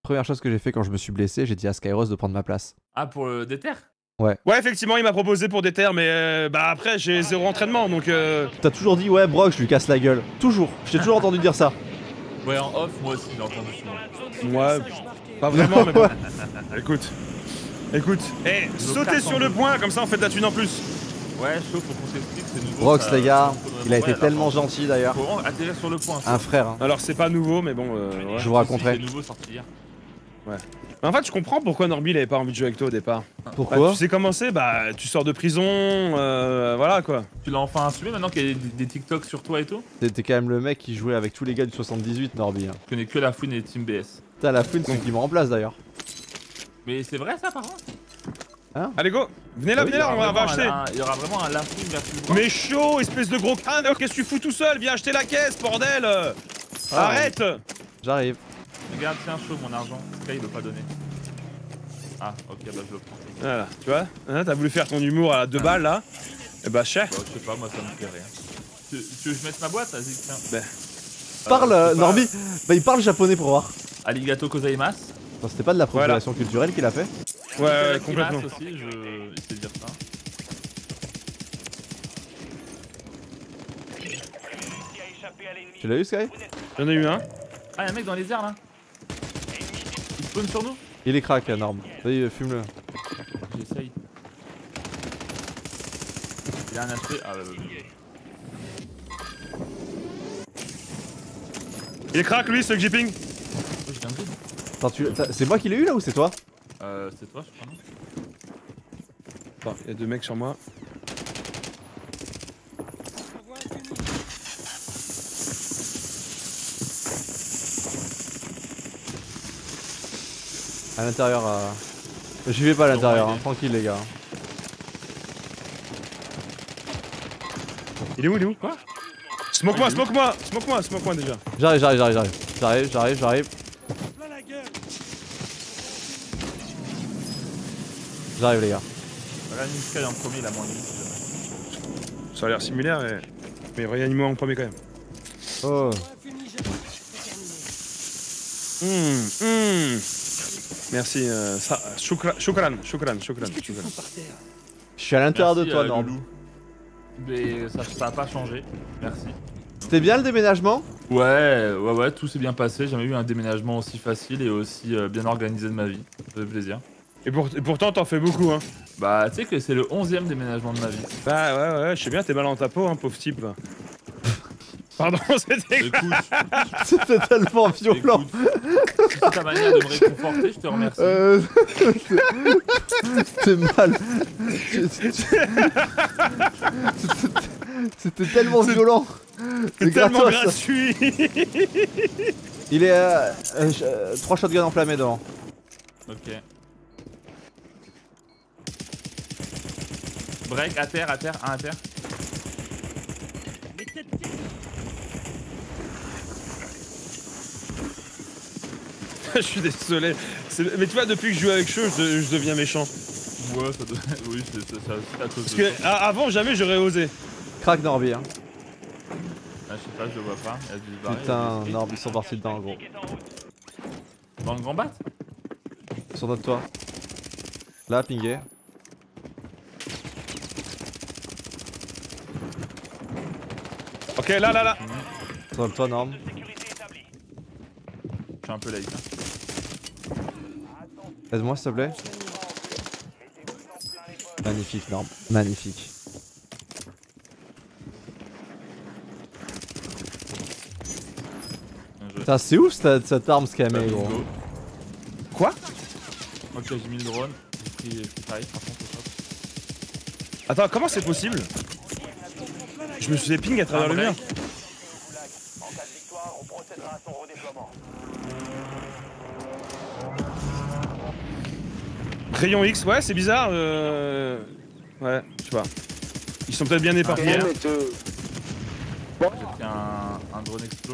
Première chose que j'ai fait quand je me suis blessé, j'ai dit à Skyros de prendre ma place. Ah, pour le déter? Ouais, effectivement, il m'a proposé pour des terres, mais bah après, j'ai 0 entraînement donc. T'as toujours dit, ouais, Brock, je lui casse la gueule. Toujours. Je t'ai toujours entendu dire ça. Ouais, en off, moi aussi, j'ai entendu souvent. Moi, pas vraiment, mais bon. Écoute, sautez sur le point, comme ça on fait de la thune en plus. Ouais, chaud, faut qu'on s'explique, c'est nouveau. Brox, les gars, il a été Ouais, tellement gentil d'ailleurs. Faut vraiment atterrir sur le point. Un frère. Hein. Alors c'est pas nouveau, mais bon, ouais. Je vous raconterai. C'est nouveau sorti hier. Ouais. Mais en fait, je comprends pourquoi Norby il avait pas envie de jouer avec toi au départ. Pourquoi Bah, tu sais comment c'est, bah tu sors de prison, voilà quoi. Tu l'as enfin assumé maintenant qu'il y a des TikTok sur toi et tout? T'es quand même le mec qui jouait avec tous les gars du 78, Norby. Hein. Je connais que la fouine et Team BS. T'as la fouine, c'est qui me remplace d'ailleurs. Mais c'est vrai ça par contre? Hein? Allez go, venez là, on va acheter. Il y aura vraiment un Lafouine versus Brock. Mais chaud, espèce de gros crâne, qu'est-ce que tu fous tout seul? Viens acheter la caisse, bordel. Arrête. J'arrive. Regarde, tiens chaud mon argent. Sky il veut pas donner. Ah ok bah je le prends. Voilà, tu vois, hein, t'as voulu faire ton humour à 2 balles là. Et bah cher. Bah, je sais pas, moi ça me fait rien. Tu veux que je mette ma boîte? Vas-y tiens. Ben. Parle, Norby. Bah il parle japonais pour voir. Arigato gozaimasu. Attends, c'était pas de l'appropriation culturelle qu'il a fait? Ouais, complètement. aussi, je sais dire ça. Tu l'as eu, Sky? J'en ai eu un. Ah y'a un mec dans les airs là. Il spawn sur nous. Il est crack, Norm. Vas-y, fume-le. J'essaye. Il a un HP. Ah ouais. Il est crack lui, ce que j'ai ping. Oh, je viens de vide. Attends, c'est moi qui l'ai eu là ou c'est toi? C'est toi, je crois, non? Attends, il y a 2 mecs sur moi. À l'intérieur. J'y vais pas à l'intérieur, hein. Tranquille les gars. Il est où? Quoi? Smoke-moi déjà. J'arrive. J'arrive les gars. Regarde Sky en premier, il a moins de vie. Ça a l'air similaire, mais réanime-moi en premier quand même. Oh. Merci, shukran. Je suis à l'intérieur de Merci, toi, Norm. Loulou. Mais ça a pas changé. Merci. C'était bien le déménagement? Ouais, tout s'est bien passé. J'ai jamais eu un déménagement aussi facile et aussi bien organisé de ma vie. Ça fait plaisir. Et pourtant, t'en fais beaucoup, hein. Bah, tu sais que c'est le 11e déménagement de ma vie. Bah ouais, je sais bien, t'es mal dans ta peau, hein, pauvre type. Pardon, c'était. Écoute, C'était tellement violent. écoute, si c'est ta manière de me réconforter, je te remercie. C'était mal. C'était tellement violent. C'est tellement gratos. gratuit. Il est 3 shotguns enflammés devant. Ok. Break, à terre, un à terre. Je suis désolé. Mais tu vois, depuis que je joue avec Cheux, je deviens méchant. Ouais, ça doit. Oui, c'est à cause Parce de que ça. avant, jamais j'aurais osé. Crack Norby. Hein. Ah, je sais pas, je le vois pas. Il y a du baril, Putain, il y a du Norby, ils sont partis dedans, gros. street. Dans le grand bat? Sur notre toit. Là, pingé. Ok, là. Sur le toit, Norm. Je suis un peu late. Hein. Aide-moi, s'il te plaît. Magnifique, Norm. Magnifique. Bien joué. Putain, c'est ouf cette arme scamée, Let's gros. go. Quoi? Ok, j'ai mis le drone. J'ai pris pareil, par contre, c'est top. Attends, comment c'est possible? Je me suis fait ping à travers le mur. En cas de victoire, on procédera à son redéploiement. Rayon X, ouais, c'est bizarre. Ouais, je sais pas. Ils sont peut-être bien éparpillés. J'ai pris un drone explo.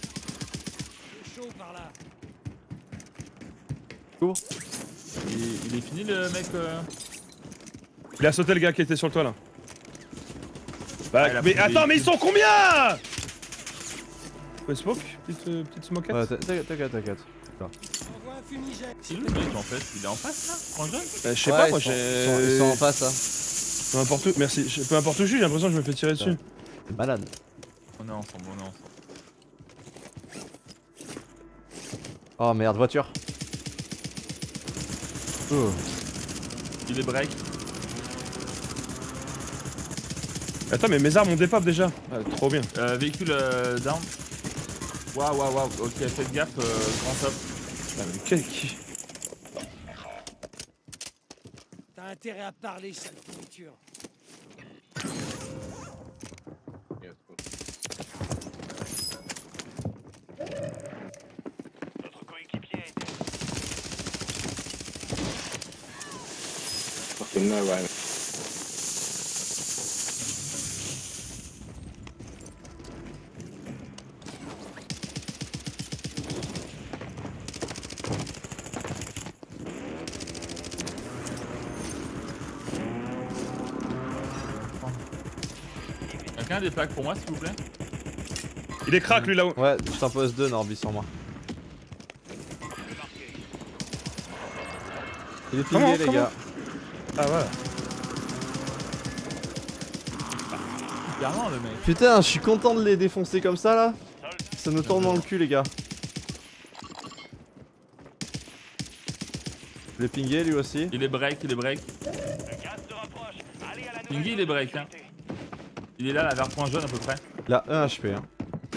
Il est fini le mec Il a sauté le gars qui était sur le toit là. Bah, il a mais pris attends, des- mais ils sont combien? Ouais, smoke? Petite smokette? Ouais, t'inquiète. C'est où le mec en fait? Il est en face là? Point jaune? Je sais pas, moi Ils sont en j'ai. face là. Peu importe où, merci. Peu importe où je suis, j'ai l'impression que je me fais tirer dessus. C'est malade. On est ensemble, on est ensemble. Oh merde, voiture. Oh. Il est break. Attends, mais mes armes ont des pop déjà. Ah, trop bien. Véhicule down. Waouh, waouh, waouh. Ok, faites gaffe, grand top. Ah, mais quel qui. T'as intérêt à parler, sale pourriture. Notre coéquipier a été... Fucking no way. Quelqu'un a des plaques pour moi s'il vous plaît? Il est crack lui là-haut. Ouais, je t'en pose 2 Norby sur moi. Il est pingé les gars. Ah ouais. Clairement le mec. Putain, je suis content de les défoncer comme ça là. Ça nous tourne dans le cul les gars. Je l'ai pingé lui aussi. Il est break, il est break. Le gaz se rapproche. Allez à la Pingy il est break hein. Il est là, vers point jaune à peu près. Il a 1 HP hein.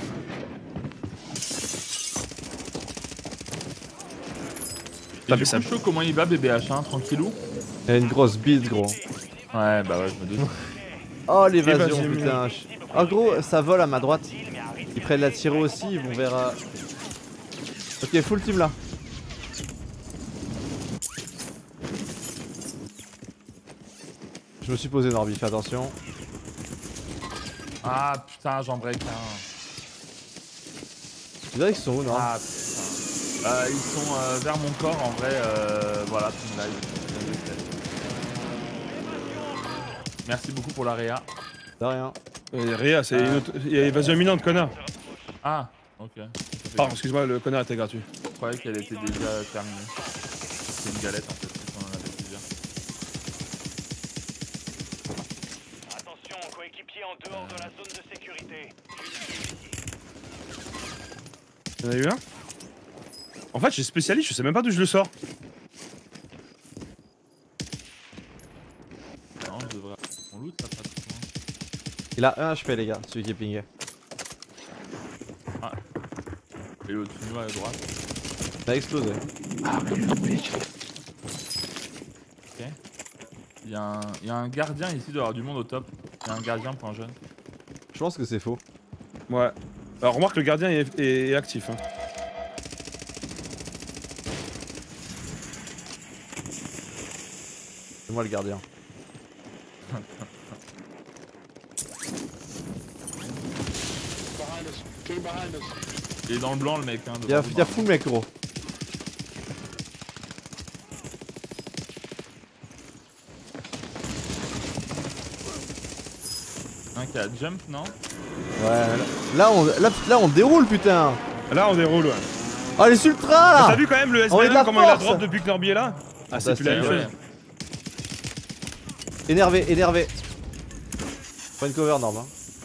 Et du coup, chaud comment il va BBH hein, tranquillou. Il a une grosse bite gros. Ouais bah ouais je me doute. Oh l'évasion Évasion. putain. Oh gros, ça vole à ma droite. Ils prennent la tirer aussi, ils vont vers... Ok, full team là. Je me suis posé Norby, fais attention. Ah putain j'en break un. Tu dirais qu'ils sont où non? Ah putain. Ils sont vers mon corps en vrai, voilà, team live. Merci beaucoup pour la réa. De rien. Réa, c'est une autre... Il y a évasion imminente, connard. Ah, ok. Pardon, excuse-moi, le connard était gratuit. Je croyais qu'elle était déjà terminée. C'est une galette en fait, on en avait plusieurs. Attention, coéquipier en dehors de la zone de sécurité. Il y en a eu un. En fait, j'ai spécialiste, je sais même pas d'où je le sors. Non, je devrais. On loot ça pratiquement. Il a 1 HP les gars, celui qui est pingé. Et l'autre nous à droite. Ça a explosé. Ok. Il y a un gardien ici, il doit y avoir du monde au top. Il y a un gardien point jaune. Je pense que c'est faux. Ouais. Alors remarque, le gardien est actif. Hein. C'est moi le gardien. Il est dans le blanc le mec. Hein, Il y a full mec gros. Un qui a jump, non? Ouais. Là on déroule putain. Là, on déroule, ouais. Oh les ultras là. T'as vu quand même le On est de la SPM comment il a force. drop depuis que Norby est là? Ah, c'est plus la même Ouais. chose. Énervé, énervé. Pas une cover norme hein.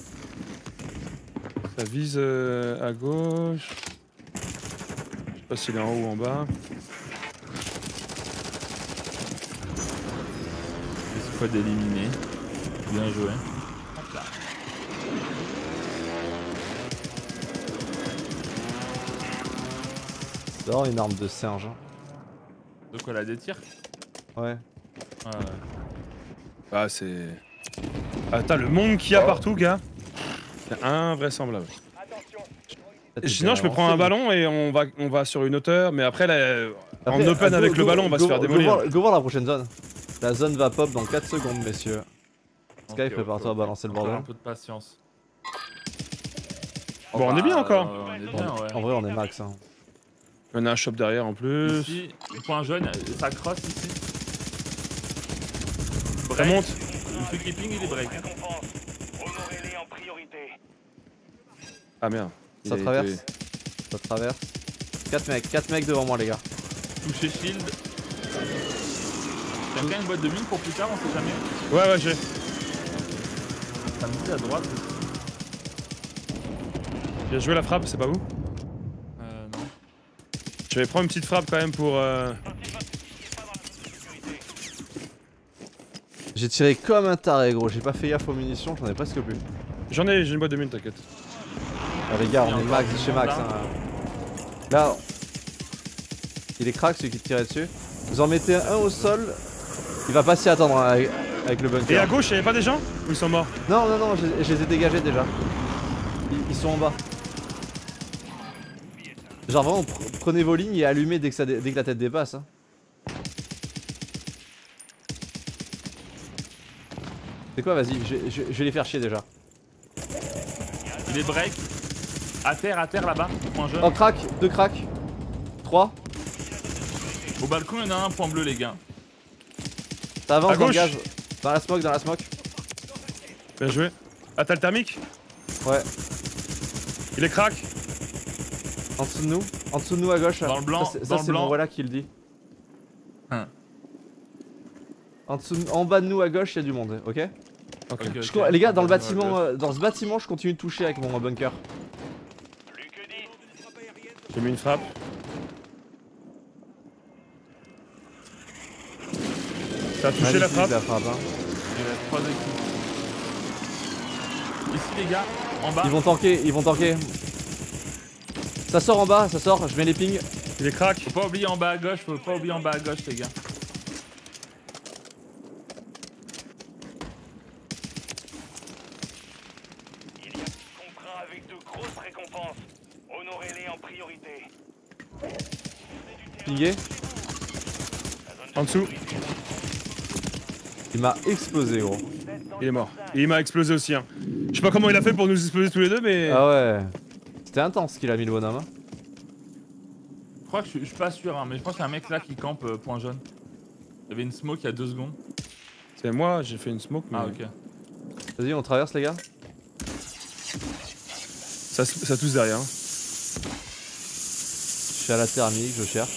Ça vise à gauche. Je sais pas s'il est en haut ou en bas. C'est quoi d'éliminer? Bien joué. Hop là. C'est vraiment une arme de singe hein. De quoi là, des tirs? Ouais. Ouais. Ah, c'est. Attends, le monde qu'il y a partout, gars. C'est invraisemblable. Sinon, je peux prendre un ballon et on va sur une hauteur, mais après, là, en open avec le ballon, on va se faire démolir. Go voir la prochaine zone. La zone va pop dans 4 secondes, messieurs. Sky, Ok, prépare-toi à balancer le Encore bordel. un peu de patience. Bon, on est bien encore. On est bien, ouais. En vrai, on est max. Hein. On a un shop derrière en plus. Ici, point jaune, ça cross ici. Ça Break. monte. Le keeping il est break. Récompense. Honorez-les en priorité. Ah merde. Ça Il a traverse. été- Ça traverse. 4 mecs devant moi, les gars. toucher shield. Quelqu'un a une boîte de mine pour plus tard, on sait jamais. Ouais, j'ai. Ça me dit à droite. Bien joué la frappe, c'est pas vous? Non. Je vais prendre une petite frappe quand même pour. J'ai tiré comme un taré gros, j'ai pas fait gaffe aux munitions, j'en ai presque plus. J'ai une boîte de mine, t'inquiète. Ah les gars, on est max chez max. Hein. Là, il est crack celui qui te tirait dessus. Vous en mettez un au sol, il va pas s'y attendre hein, avec le bunker. Et à gauche, y'avait pas des gens? Ou ils sont morts? Non, je les ai dégagés déjà. Ils sont en bas. Genre vraiment, prenez vos lignes et allumez dès que la tête dépasse. Hein. C'est quoi, vas-y, je vais les faire chier déjà. Il est break. À terre là-bas, point jaune. Oh, crack, 2 cracks. 3. Au balcon, il y en a un point bleu, les gars. Ça avance À dans le gauche. gaz. Dans la smoke. Bien joué. Ah, t'as le thermique? Ouais. Il est crack. En dessous de nous à gauche. Dans le blanc, Ça dans le c'est blanc. mon voilà qui le dit. Hein. En bas de nous à gauche, il y a du monde, ok? Ok, Les gars, dans le À bâtiment, gauche. dans ce bâtiment, je continue de toucher avec mon bunker. Plus que 10. J'ai mis une frappe. Ça a touché la Magnifique, frappe. hein. Il reste 3 équipes. Ici, les gars, en bas. Ils vont tanker. Ça sort en bas, je mets les pings. Il est crack. Faut pas oublier en bas à gauche, les gars. Il y a contrat avec de grosses récompenses. Honorez-les en priorité. Pingé. En dessous. Il m'a explosé, gros. Il est mort. Et il m'a explosé aussi. Hein. Je sais pas comment il a fait pour nous exploser tous les deux, mais. Ah ouais. C'était intense qu'il a mis le bonhomme. Hein. Je crois que je suis pas sûr, hein, mais je pense qu'il y a un mec là qui campe point jaune. Il y avait une smoke il y a 2 secondes. C'est moi, j'ai fait une smoke, mais. Ah, ok. Vas-y, on traverse, les gars. Ça tousse derrière. Hein. Je suis à la thermique, je cherche.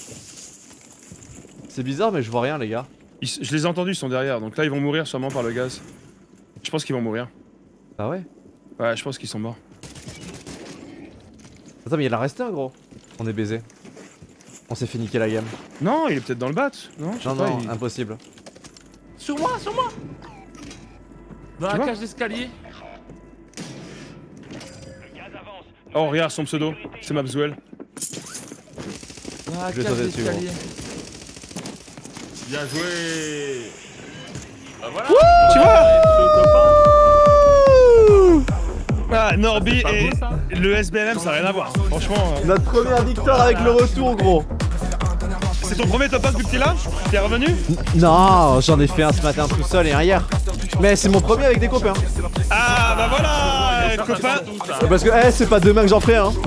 C'est bizarre, mais je vois rien, les gars. Je les ai entendus, ils sont derrière. Donc là, ils vont mourir sûrement par le gaz. Je pense qu'ils vont mourir. Ah ouais? Ouais, je pense qu'ils sont morts. Attends, mais il en a resté un, gros. On est baisé. On s'est fait niquer la game. Non, il est peut-être dans le bat. Non, je sais Non, pas, non, il- impossible. Sur moi. Dans Tu la vois cage d'escalier. Le gaz avance. Oh, regarde son pseudo. C'est Mapswell. Dans la Je vais cage sauter dessus, d'escalier. Bien joué. Bah voilà. Tu vois? Chaud, Ah, Norby C'est pas et beau, ça le SBLM, ça n'a rien à voir. Franchement. Notre première victoire avec le retour, gros. C'est ton premier top 1 depuis que t'es là? T'es revenu? Non, j'en ai fait un ce matin tout seul et un hier. Mais c'est mon premier avec des copains. Ah, bah voilà, copain. copain. Parce que, c'est pas demain que j'en ferai, hein.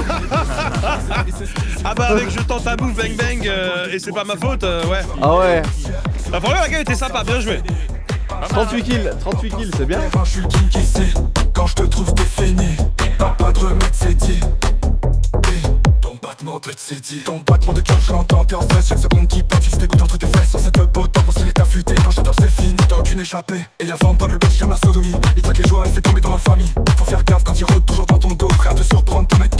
Ah bah avec je tente à bout, bang bang, et c'est pas ma faute, ouais. Ah ouais. La première, la gueule était sympa, bien joué. 38 kills, c'est bien. Je suis le king qui sait. Quand je te trouve t'es feiné. T'as pas de remède, c'est dit. Ton battement de c'est dit. Ton battement de cœur, je l'entends, t'es en stress. Chaque seconde qui passe, je t'écoute entre tes fesses. Sans cette beau temps, pour se les affûter. Quand je tape, c'est fini, t'as aucune échappée. Et avant pas le bêche, j'aime la sodomie. Il traque les joies, elle fait tomber dans la famille. Faut faire gaffe quand il rôde toujours dans ton dos. Prêt à te surprendre, te mettre